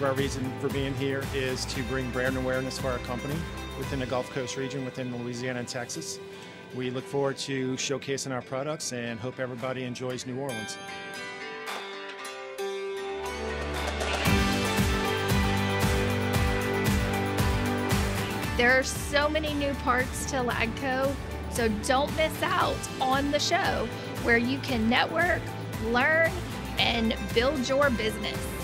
our reason for being here is to bring brand awareness for our company within the Gulf Coast region, within Louisiana and Texas. We look forward to showcasing our products and hope everybody enjoys New Orleans. There are so many new parts to Lagcoe, so don't miss out on the show where you can network, learn, and build your business.